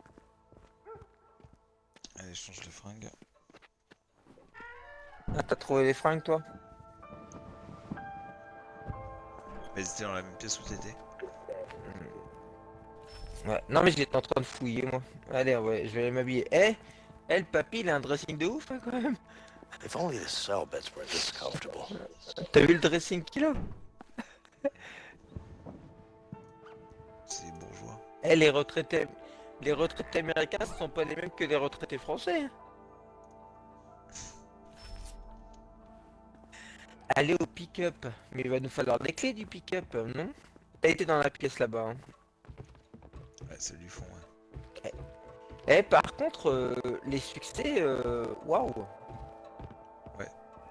Allez, je change de fringue. Ah, t'as trouvé les fringues, toi? Mais ils étaient dans la même pièce où t'étais. Ouais. Non, mais j'étais en train de fouiller, moi. Allez, ouais, je vais aller m'habiller. Eh, eh, le papy, il a un dressing de ouf, hein, quand même. If only the cell beds were this comfortable. T'as vu le dressing qu'il a? C'est bourgeois. Eh, les retraités... Les retraités américains, ce sont pas les mêmes que les retraités français. hein. Allez au pick-up. Mais il va nous falloir des clés du pick-up, non? T'as été dans la pièce là-bas. hein. Ouais, c'est du fond, ouais. Eh, par contre, euh, les succès, euh, waouh. Ouais.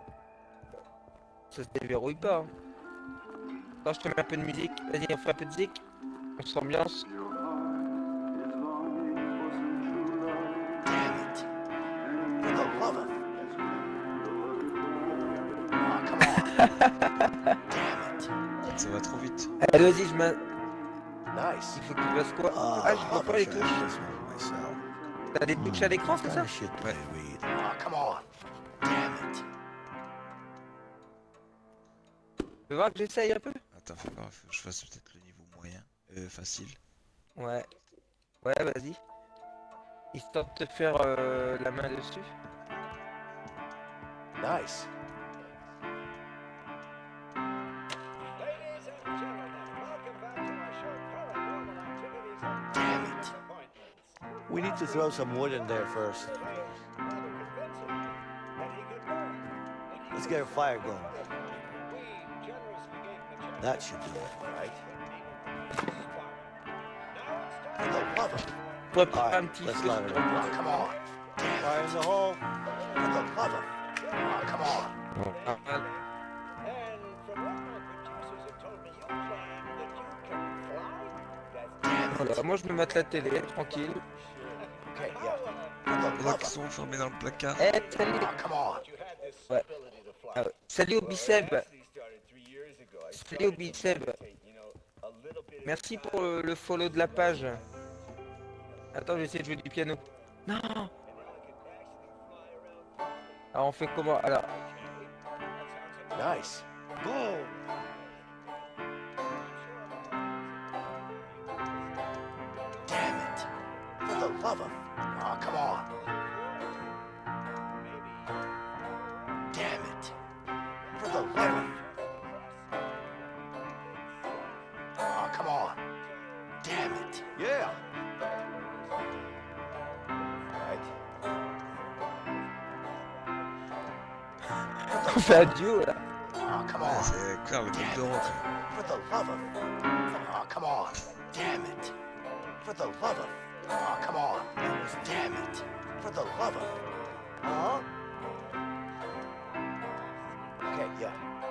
Ça se déverrouille pas. hein. Attends, je te mets un peu de musique. Vas-y, on fait un peu de zik. On s'ambiance. Damn it. For the love of... Oh, come on. Damn it. Ça va trop vite. Allez, vas-y, je mets... Nice. Il faut que tu fasses quoi? Ah, Ah, je vois pas les I wish I touches. had this one myself. T'as des touches à l'écran, c'est What ça? kind of shit do Ouais. they read? Oh, come on. Damn it. Tu veux voir que j'essaye un peu? Attends, fais pas, faut que je fasse peut-être le niveau moyen. Euh, facile. Ouais. Ouais, vas-y. Histoire de te faire euh, la main dessus. Nice. Damn it. We need to throw some wood in there first. Let's get a fire going. That should do it, right? For the love of... Prépare Alright, un petit let's feu. light it up. Oh, come on. Damn Fire in the hole. it. For the love of... Oh, come on. Ah, ah, voilà, moi je me mate la télé, tranquille. Okay, yeah. For the Les love qui of... sont enfermés dans le placard. Eh, salut. Oh, come on. Ouais. Ah ouais. Salut au bicep. Salut au bicep. Merci pour le, le follow de la page. Attends, je vais essayer de jouer du piano. Non. Alors on fait comment? Alors, Nice. Boom. Damn it. For the love of... Oh, come on. Damn it. For the love of... Oh, come on. Damn it. Yeah. Right. on fait un duo là. Oh, come Ouais, on. c'est clair, le groupe de rock. For the love of... Oh, come on. Damn it. For the love of... Oh, come on. Damn it. For the love of... Huh? Okay, yeah.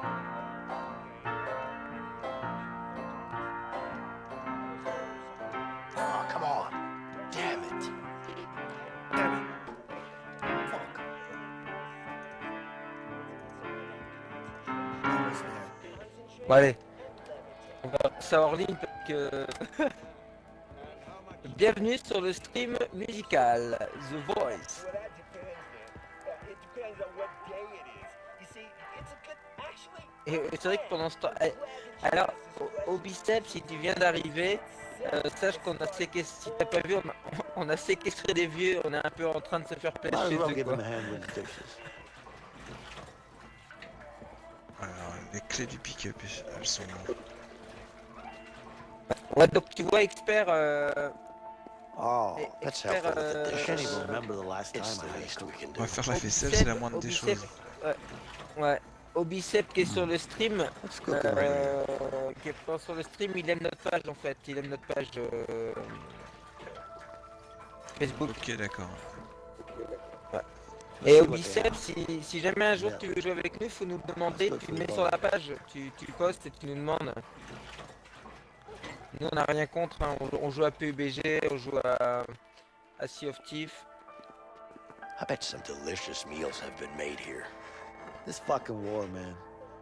Oh, come on. Damn it. Damn it. Fuck. Almost there. Bon allez. On va passer hors ligne parce que... Bienvenue sur le stream musical, The Voice. Et c'est vrai que pendant ce temps... Alors, au, au biceps, si tu viens d'arriver, euh, sache qu'on a séquestré... Si t'as pas vu, on a, on a séquestré des vieux, on est un peu en train de se faire Might plaisir as chez well eux, give quoi. him a hand with the dishes. Alors, les clés du pick-up, elles sont... Ouais, donc tu vois, expert... Euh... Oh, et- That's expert, helpful with the euh, I can't dishes. even remember the last time It's the I had a least cook. we can On va do. faire la Au vaisselle, bicep- c'est la moindre au des bicep, choses. Ouais, ouais. Au bicep qui est sur le stream, Let's cook it right here. euh, qui est pas sur le stream, il aime notre page en fait, il aime notre page euh, Facebook. Ok, d'accord. Et au See what they bicep, have. si, si jamais un jour tu veux jouer avec nous, faut nous le demander, tu le mets sur la page, tu, tu postes et tu nous demandes. Nous on n'a rien contre, hein. on, on joue à P U B G, on joue à, à Sea of Thieves. I bet some delicious meals have been made here. This fucking war, man.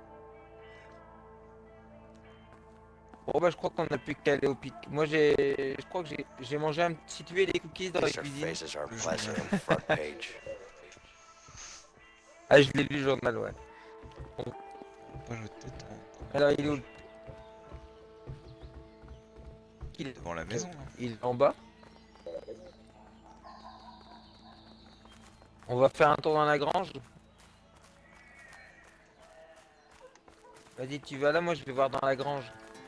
Bon bah je crois qu'on a plus qu'à aller au pic. Moi j'ai, je crois que j'ai, j'ai mangé un petit tué des cookies dans la These are cuisine. faces aren't pleasant on the front page. Ah je l'ai lu le journal, ouais. Pas le tête Alors il est où? Il est devant la maison. là. Il est en bas. On va faire un tour dans la grange. Vas-y, tu vas là, moi je vais voir dans la grange.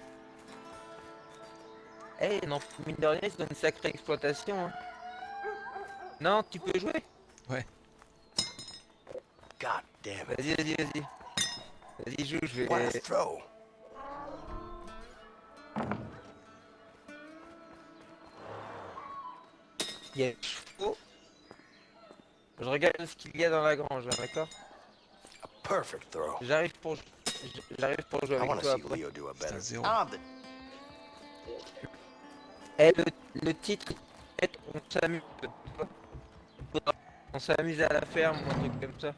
Eh, non, mine de rien, ils ont une sacrée exploitation. Hein. Non, tu peux jouer. God damn it. Vas-y, vas-y, vas-y. Vas-y, joue, je What a vais... throw. Il y a des chevaux. Je regarde ce qu'il y a dans la grange, hein, d'accord? A perfect throw. J'arrive pour... J'arrive pour jouer I avec want to toi see après. Leo do a C'est better. un zéro. Ah, the Eh, le, le titre, on s'amuse. On s'amuse à la ferme ou un truc comme ça.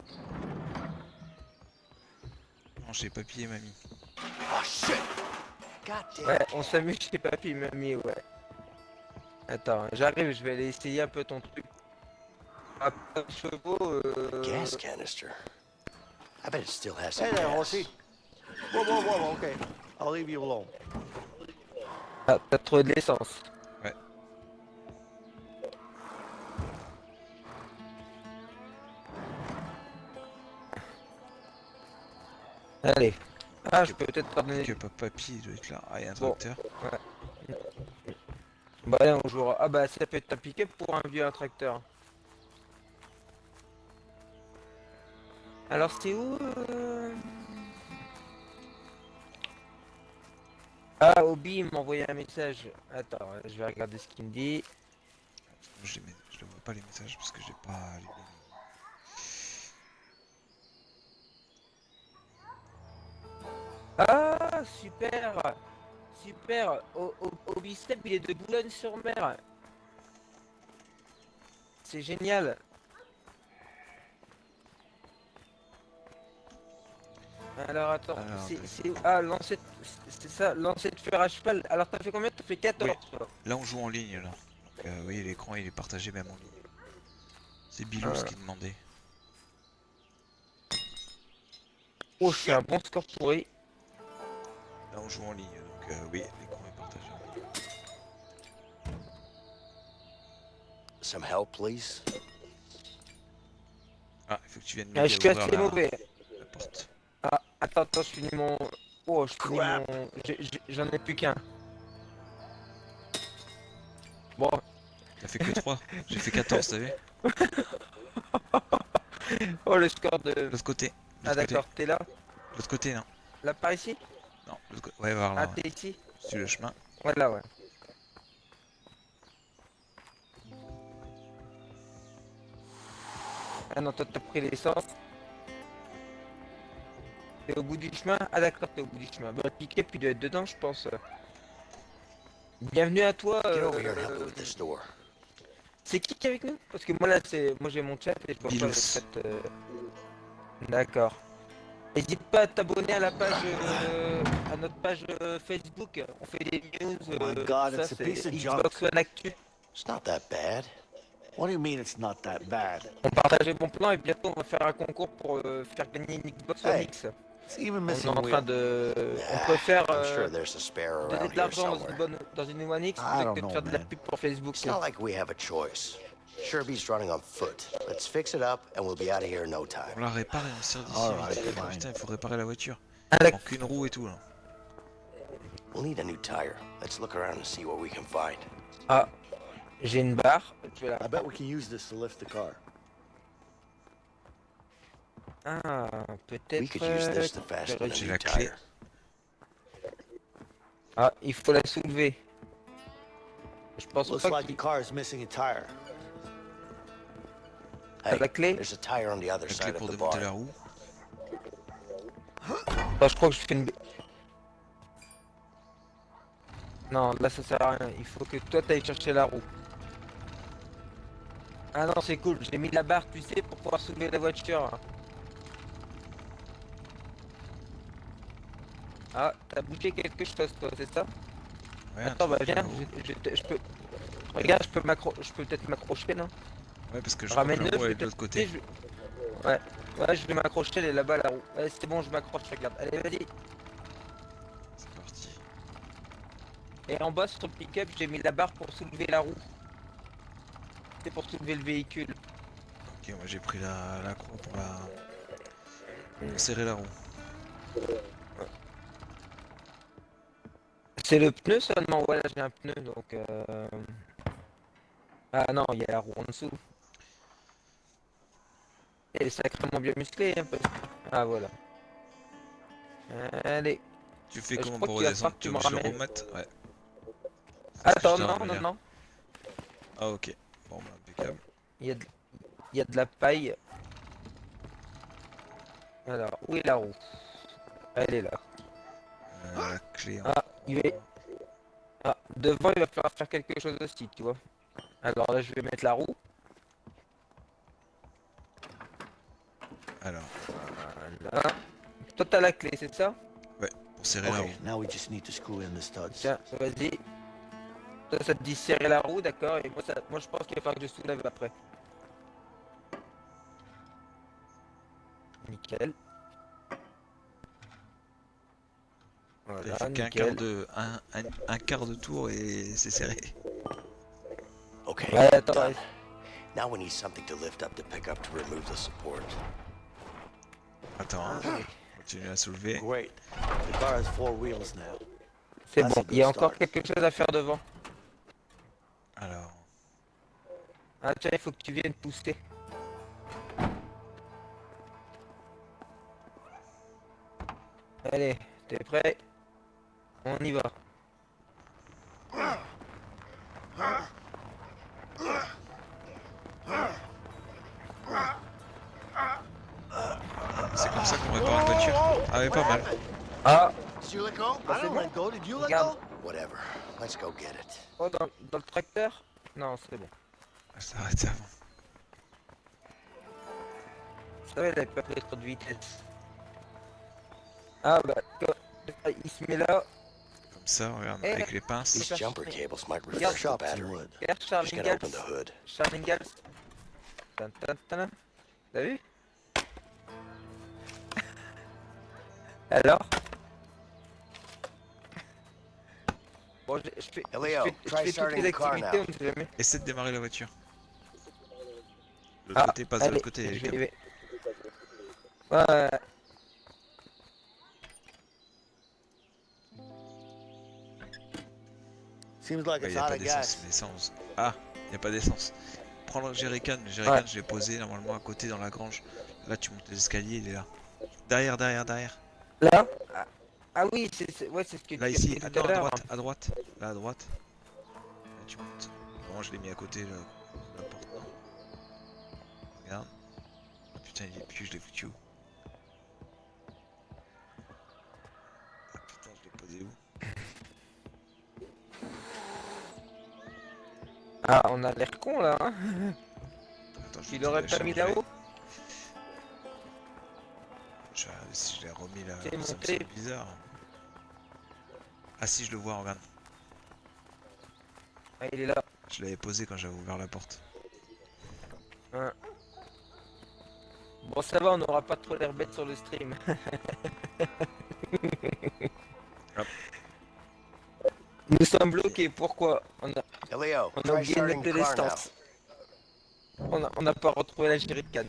Non, j'ai papier, mamie. Oh shit! God damn Ouais, it. on s'amuse chez papy et mamie, ouais. Attends, j'arrive, je vais aller essayer un peu ton truc. Ah, pas de chevaux, euh... Gas canister. I bet it still has some Hey there, gas. horsey. Whoa, whoa, whoa, okay. I'll leave you alone. Ah, t'as trop de l'essence. Ouais. Allez. Ah, je peux peut-être pas donner. Que papy il doit être là. Ah, il y a un Bon. tracteur. Ouais. Bah là on jouera. Ah bah ça peut être un pick-up pour un vieux tracteur. Alors c'est où euh... Ah Obi il m'a envoyé un message. Attends, je vais regarder ce qu'il me dit. Je ne vois pas les messages parce que j'ai pas les... Ah super. Super. O O Obi Step il est de Boulogne-sur-Mer. C'est génial. Alors attends, c'est où? Ah lancer, c'est ça, lancer de fer à cheval. Alors t'as fait combien? T'as fait quatorze. Oui. Là on joue en ligne là. Donc euh, oui l'écran il est partagé même en ligne. C'est Bilous ah. qui demandait. Oh je fais un bon score pourri. Là on joue en ligne donc euh, oui l'écran est partagé en ligne. Some help please? Ah il faut que tu viennes ah, m'aider je suis à ouvrir assez la... mauvais. la porte. Ah attends, attends, je finis mon... Oh je finis mon... J'en ai plus qu'un. Bon. T'as fait que trois. J'ai fait quatorze t'as vu? Oh le score de... L'autre côté. Ah d'accord, t'es là? L'autre côté non. Là par ici? Non, l'autre côté. Ouais voir là. Ah ouais. t'es ici? Sur le chemin. Voilà ouais. Ah non toi t'as pris l'essence. T'es au bout du chemin? Ah d'accord, t'es au bout du chemin. Bah piqué puis doit être dedans je pense. Bienvenue à toi. Euh, euh... C'est qui qui est avec nous? Parce que moi là c'est. Moi j'ai mon chat et je vois pas le chat. Euh... D'accord. N'hésite pas à t'abonner à la page euh, à notre page euh, Facebook. On fait des news. Euh, Oh my God, ça, it's a piece of Xbox junk. One Actu. It's not that bad. What do you mean it's not that bad? On partage les bons plans et bientôt on va faire un concours pour euh, faire gagner une Xbox One Hey, X. it's even On missing est en train wheel. de... On Nah, peut faire I'm euh, sure there's a spare donner around de here l'argent dans somewhere. une, bonne... dans une One X I plutôt don't que de know, faire de la man. pub pour Facebook. It's not like we have a choice. Sherby's running on foot. Let's fix it up and we'll be out of here in no time. On la répare et on sort d'ici. Alright, vite. fine. Putain il faut réparer la voiture. Ah, En qu'une roue et tout là. We'll need a new tire. Let's look around and see what we can find. Ah, j'ai une barre. Je vais la... I bet we can use this to lift the car. Ah, peut-être... We could use this to fasten a J'ai new la clé. tire. Ah, il faut la soulever. Je pense Looks pas like qu'il... the car is missing a tire. Hey, la clé? there's a tire on the other La clé side pour of the démonter bar. la roue. Ah, je crois que je fais une... Non, là ça sert à rien. Il faut que toi t'ailles chercher la roue. Ah non, c'est cool. J'ai mis la barre, tu sais, pour pouvoir soulever la voiture. Ah, t'as bougé quelque chose, toi, c'est ça? Ouais, attends, bah truc, viens, euh, je, je, je peux... Regarde, je peux m'accro... Je peux peut-être m'accrocher, non? Ouais, parce que je ramène crois que la roue le est de l'autre côté. Je... Ouais, ouais, je vais m'accrocher, elle est là-bas, la roue. Ouais, c'est bon, je m'accroche, regarde. Allez, vas-y. C'est parti. Et en bas, sur le pick-up, j'ai mis la barre pour soulever la roue. C'est pour soulever le véhicule. Ok, moi j'ai pris la, la croix pour la... Pour serrer la roue. C'est le pneu seulement, voilà, j'ai un pneu, donc... Euh... Ah non, il y a la roue en dessous. Elle est sacrément bien musclée, hein, parce que... Ah, voilà. Allez. Tu fais Euh, je comment crois pour qu'il va redescendre? falloir que Tu tu veux me que je le ramènes. remette? Ouais. Attends, Je t'en non, reviens. non, non. Ah ok. Bon bah impeccable. Il y a de, il y a de la paille. Alors, où est la roue? Elle est là. Euh, la clé. Ah, il va... Ah, devant, il va falloir faire quelque chose aussi, tu vois. Alors là, je vais mettre la roue. Alors. Voilà. Toi, t'as la clé, c'est ça? Ouais, pour serrer la roue. Okay, now we just need to screw in the studs. Tiens, vas-y. Toi, ça te dit serrer la roue, d'accord? Et moi, ça... moi, je pense qu'il va falloir que je soulève après. Nickel. Voilà, Il fait qu'un nickel. quart de un, un, un quart de tour et c'est serré. Okay. Ouais, attends, done. ouais. Now we need something to lift up the pickup to remove the support. Attends, hein. Ah, oui. Continue à soulever. Great. The car has four wheels now. C'est That's bon, a good il y a encore start. quelque chose à faire devant. Alors, Ah tiens, il faut que tu viennes pousser. Allez, t'es prêt? On y va. c'est comme ça qu'on répare une voiture. Ah mais pas mal. Ah, Did you let go? bah I c'est don't bon. let go. Did you let Regarde. go? Whatever. Let's go get it. Oh, dans, dans le tracteur? Non, c'est bon. Elle s'est arrêtée avant. Ça va, il avait pas pris trop de vitesse. Ah bah, quand- il se met là. Comme ça, regarde, Eh, avec les pinces. These Regarde. jumper cables might Regarde. refresh the battery. Regarde Just Charles gotta Ingalls. open the hood. Charles Ingalls. Tan, tan, tan. T'as vu? Alors? Bon, je, je fais, je Elio, fais, je try fais toutes starting les the car activités, now. on ne sait jamais. Essaie de démarrer la voiture. De l'autre Ah, côté, passe de allez, l'autre côté. les je câbles. vais. Ouais. Seems like Ouais, it's y a out pas of d'essence, gas. l'essence. Ah, y a pas d'essence. Prends le jerrycan, le jerrycan Ouais. je l'ai posé normalement à côté dans la grange. Là tu montes les escaliers, il est là. Derrière, derrière, derrière. Là? Ah, ah oui, c'est c'est- ouais, c'est ce que Là tu as ici, fait tout attends, à à l'heure. droite, à droite. Là à droite. Là tu montes. Bon, je l'ai mis à côté là. La porte. Regarde. Oh, putain, il est plus, je l'ai foutu où? Ah putain, je l'ai posé où? Ah, on a l'air con là, hein. Attends, je Tu vais l'aurais te la pas mis changer. là-haut? Je- Si je l'ai remis là, C'est ça me monté. semble bizarre. Ah si, je le vois, regarde. Ah, il est là. Je l'avais posé quand j'avais ouvert la porte. Hein. Bon, ça va, on n'aura pas trop l'air bête sur le stream. Hop. Nous sommes bloqués, pourquoi? On a, Elio, on a try oublié de starting mettre the de car now. l'essence. On a- on n'a pas retrouvé la jerrycan.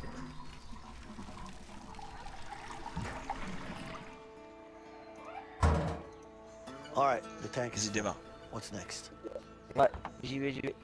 All right, the tank Vas-y, is. démarre. What's next? Ouais, j'y vais, j'y vais.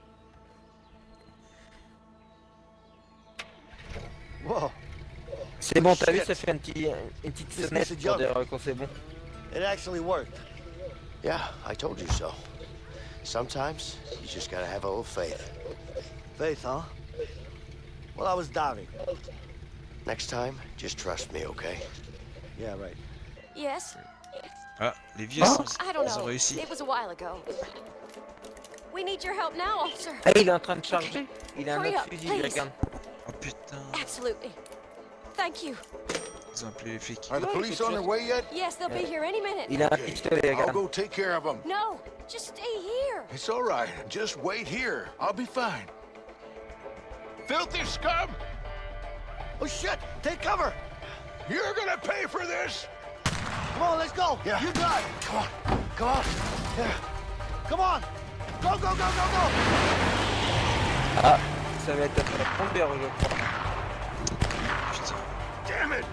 Whoa! C'est bon, t'as vu, Shit. ça fait un petit, une petite This sonnette message pour young. dire quand c'est bon. It actually worked. Yeah, I told you so. Sometimes you just gotta have a little faith. Faith, huh? Well, I was doubting. Next time, just trust me, okay? Yeah, right. Yes? Ah, les vieux, Oh. ils, I don't ils ont know. réussi. It was a while ago. We need your help now, officer. Ah, il est en train de charger. Il a un Hurry autre up, fusil, please. regarde. Oh putain, Absolutely. Thank you. ils ont appelé les flics. Are the police on their way yet? Yes, they'll be here any minute. Il a un pistolet, I'll regarde. go take care of them. No, just stay here. It's all right. Just wait here. I'll be fine. Filthy scum! Oh shit! Take cover! You're gonna pay for this! Come on, let's go! Yeah. You got it! Come on. Come on. Yeah. Come on! Go, go, go, go, go! Ah, ça va être à combien, je crois. Putain. Damn it!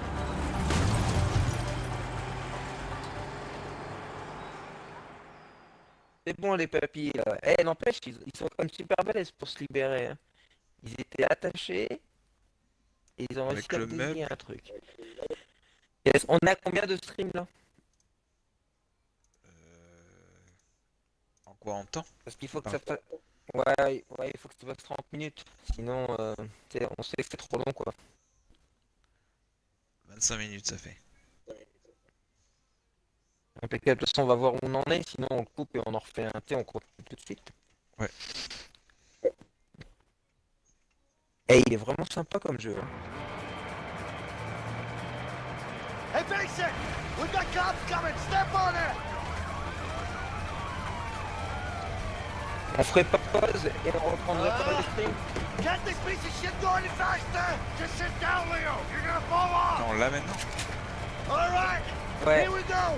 C'est bon, les papilles, là. Eh, n'empêche, ils, ils sont comme super balèzes pour se libérer, hein. Ils étaient attachés. Et ils ont réussi Avec à le bousiller meuble. un truc. Yes, on a combien de streams, là? Euh... En quoi, en temps? Parce qu'il faut que ça fasse... Ouais, ouais, il faut que ça fasse trente minutes. Sinon, euh, tu sais, on sait que c'est trop long, quoi. vingt-cinq minutes ça fait. Impeccable. De toute façon, on va voir où on en est. Sinon, on le coupe et on en refait un. Tu sais, on continue tout de suite. Ouais. Et il est vraiment sympa comme jeu. Hein. Hey, Basic! We got cops coming! Step on it! On ferait pas pause et on reprendrait pas le stream. Get this piece of shit going any faster! Just sit down, Leo! You're gonna fall off! Non, là maintenant? All right! Ouais. Here we go!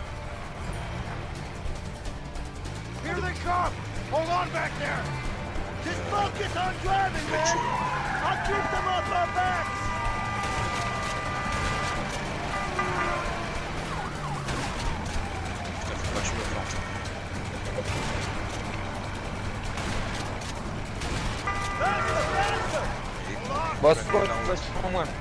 Here they come! Hold on back there! Just focus on driving, man! I'll keep them off our backs! Bon, c'est quoi, tu passes sur moi.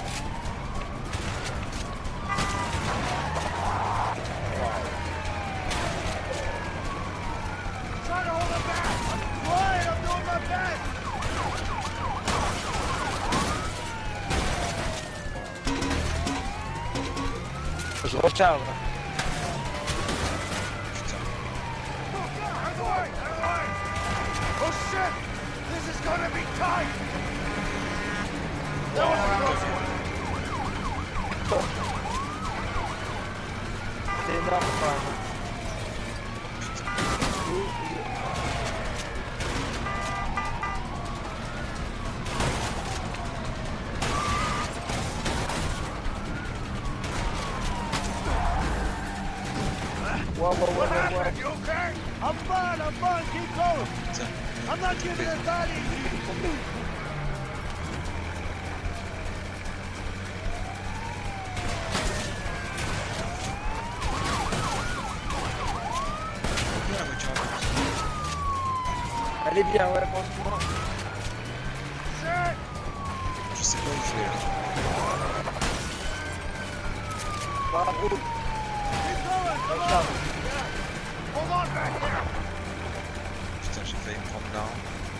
Try to hold him back! I'm trying! I'm doing my best! Je recharge. Oh shit! This is gonna be tight! That was a close one. C'est énorme quand même. Whoa, whoa, whoa, What whoa, whoa. happened? You okay? I'm fine, I'm fine, keep going. I'm not giving it that easy. Elle est bien, ouais, franchement. Je sais pas où je vais là. Bravo. Recharge. Hold on back there. Putain, j'ai failli me prendre l'arme.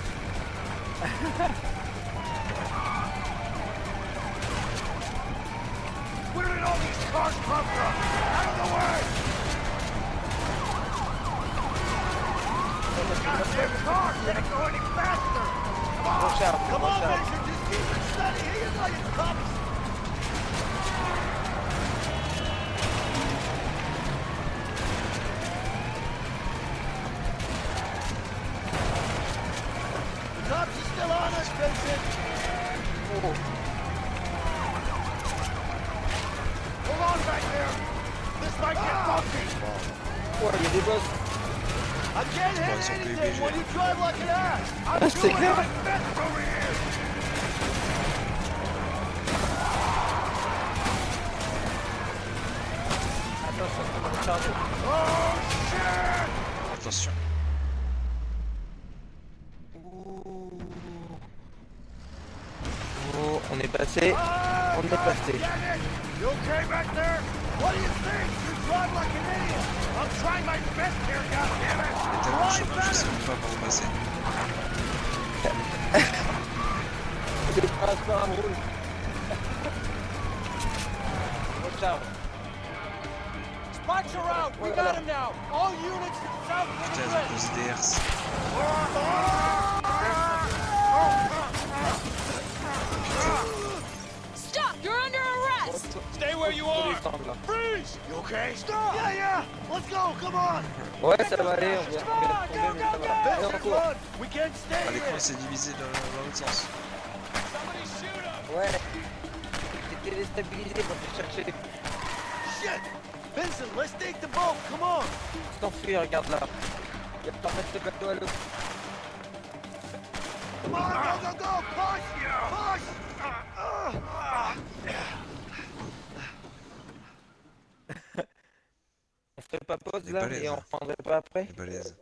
Where did all these cars come from? Out of the way! Goddamn cars can't go any faster! Come on! Watch out, Come watch on, out. Mason, just keep it steady! Here you go, you cops! The cops are still on us, Vincent! Oh. Hold on back there! This might get bumpy! Ouais, il y a des boss. I can't hit anything when you drive like an ass! I'm Ah, c'est doing clair. my best over here! Attention, ça va recharger. Oh shit! Attention. Oh, on est passé. Ah, On est passé. damn it! You okay back there? What do you think? You drive like an idiot! I'm trying my best here, goddammit! Il y a tellement de chemin, je sais même pas par où passer. C'est pas ça, un roule. Recharge. Spots are out! We got him now! All units to the south of Putain, the ils ont posé des herses. Stop! You're under arrest! Stay where you are! Freeze! You okay? Stop! Yeah, yeah! Let's go! Come on! Ouais, ça va aller, on va on va tomber, mais ça va. Allez, on court. We can't stay Ah, l'écran here! s'est divisé dans, dans l'autre sens. Somebody shoot him! Ouais. J'étais déstabilisé quand j'ai cherché. Shit! Vincent, let's take the boat! Come on! T'enfuis, regarde là. Il va pas mettre le bateau à l'eau. Come on, go, go, go! Push! Push! Uh, uh, On ferait pas pause Les là balaises. et on reprendrait pas après? Les balaises.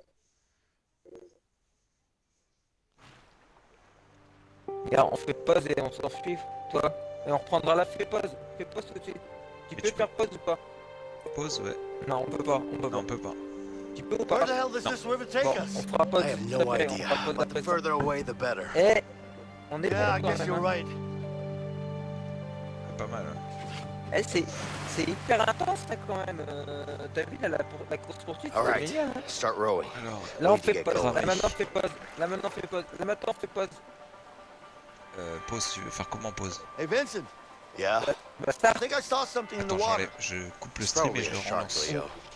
Regarde, on fait pause et on s'enfuit, toi. Et on reprendra là, fais pause. Fais pause tout de suite. Tu Mais peux tu faire pause ou pas? Pause, ouais. Non, on peut pas. On peut Non, pas. on peut pas. Tu peux ou pas? Where the hell does No. this river take Bon, us? on fera pause I have juste no après, idea, on fera pause but après the ça. further away, the better. Eh, on est Yeah, I bon guess quand you're même. hein. right. C'est pas mal, hein. Eh, c'est c'est hyper intense là quand même. Euh, T'as vu là, la, la course poursuite, All c'est right, génial. Hein. start rowing. Alors, Là on need to fait get pause. going. Là maintenant on fait pause. Là maintenant on fait pause. Là maintenant on fait pause. euh, pause, tu veux faire comment pause? Hey, Vincent, Yeah? Bah I start. think I saw something in the Attends, water. j'enlève, je coupe le It's stream et probably je a le shark, relance. Leo.